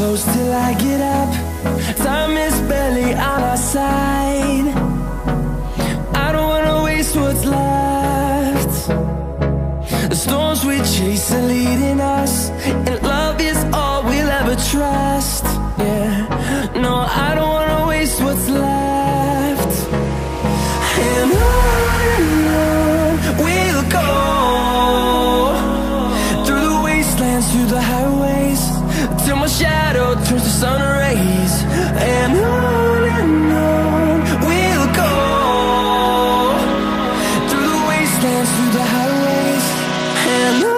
close till I get up. Time is barely on our side. I don't wanna waste what's left. The storms we chase are leading us, and love is all we'll ever trust. Yeah, no, I don't wanna waste what's left. And on we'll go, through the wastelands, through the highways, till my shadow turns to sun rays. And on we'll go, through the wastelands, through the highways, and on we'll go.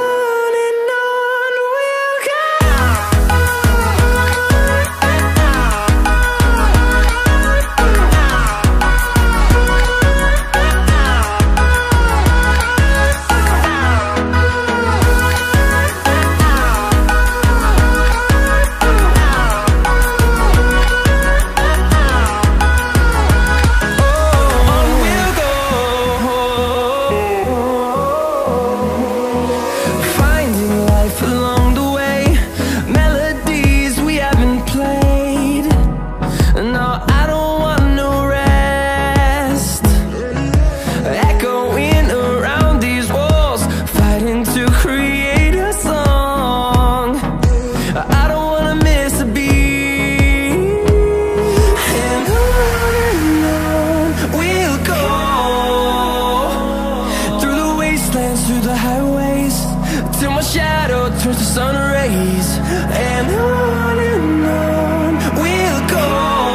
Through the highways, till my shadow turns to sun rays. And on we'll go,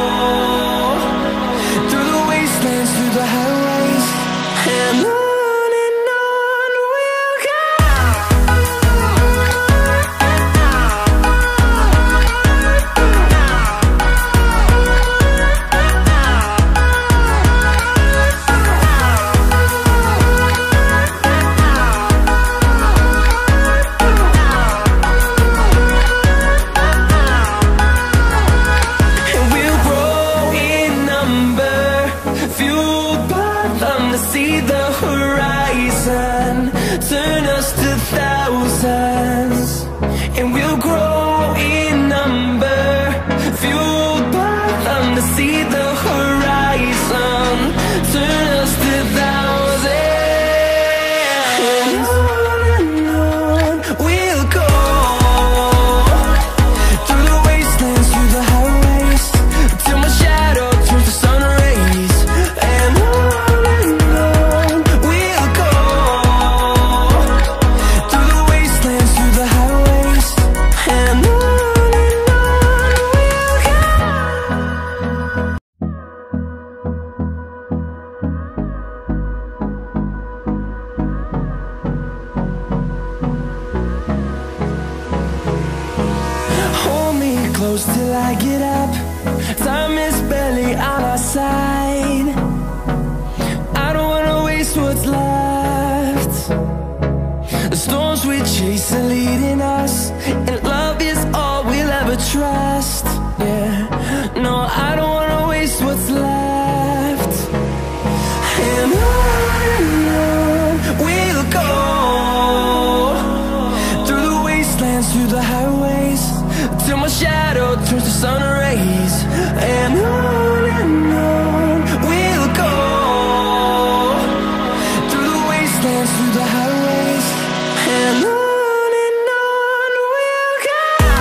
through the wastelands, through the highways, and on we'll go. See the horizon turn us to thousands, and we'll grow in number, fueled by them. To see the horizon turn us to thousands, and on we'll go, through the wastelands, through the highways, till my shadow turns to sun rays. And close till I get up. Time is barely on our side. I don't wanna waste what's left. The storms we chase are leading us, and love is all we'll ever trust. Yeah, no, I don't wanna waste what's left. And on we'll go, through the wastelands, through the highways, till my shadow turns to sun rays. And on we'll go, through the wastelands, through the highways, and on we'll go.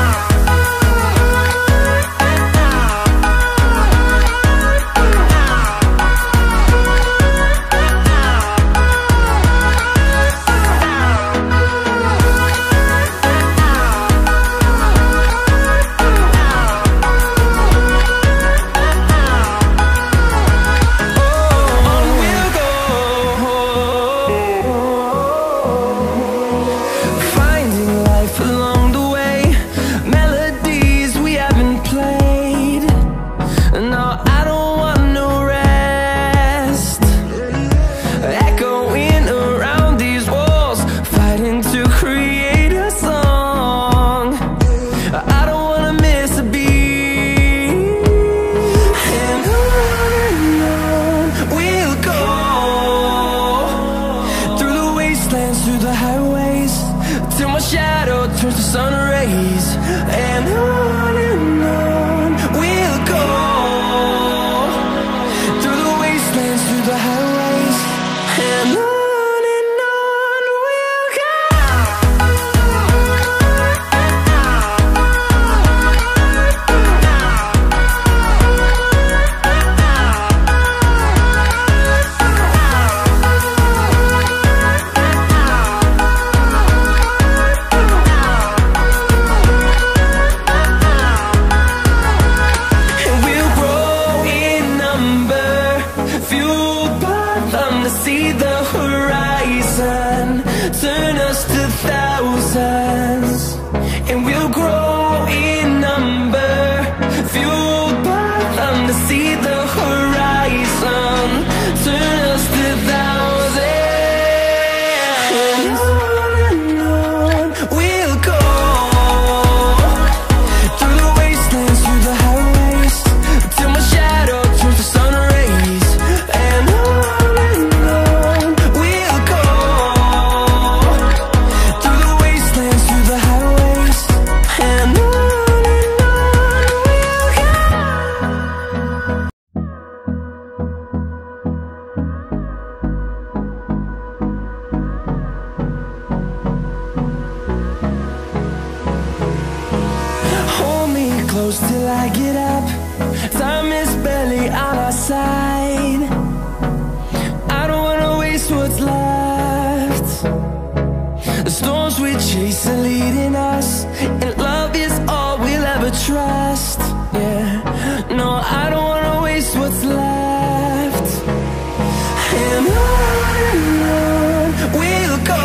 side. I don't wanna waste what's left. The storms we chase are leading us, and love is all we'll ever trust. Yeah, no, I don't wanna waste what's left. And on we'll go,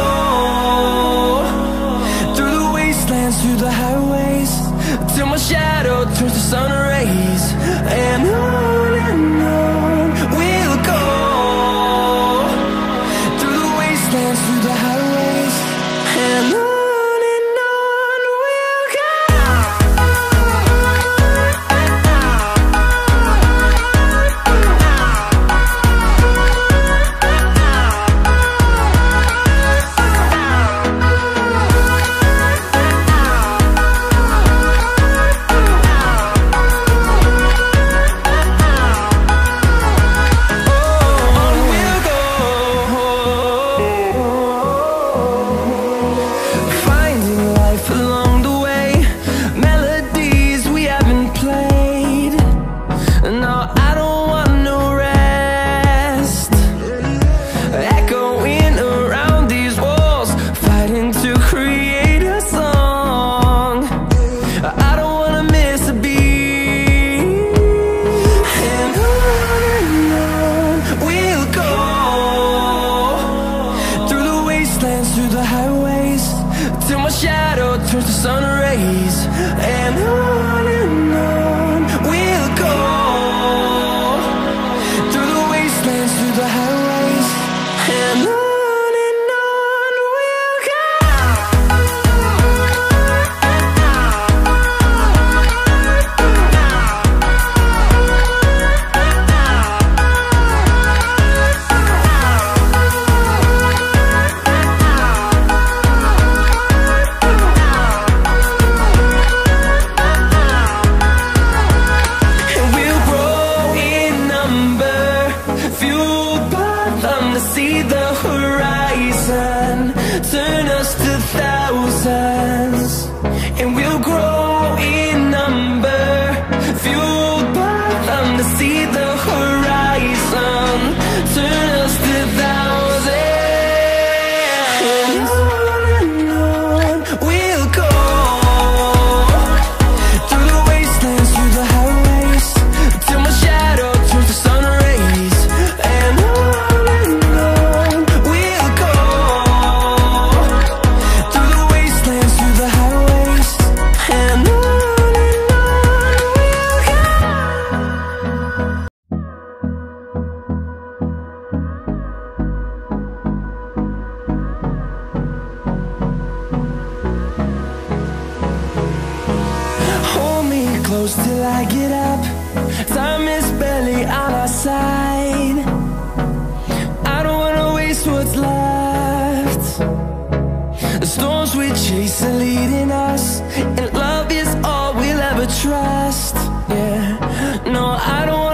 through the wastelands, through the highways, till my shadow turns to sun rays. And on we'll go, through the wastelands, through the highways, and on we'll go. Through the highways, till my shadow turns to sun rays. And on we'll go, through the wastelands, through the highways, and on we'll go. See the horizon, turn us to thousands, and we'll grow in number, fueled by them. To see the horizon, turn us to thousands, and on we'll go, through the wastelands, through the highways, till my shadow turns to sun rays. And close till I get up, time is barely on our side. I don't wanna waste what's left. The storms we chase are leading us, and love is all we'll ever trust. Yeah, no, I don't wanna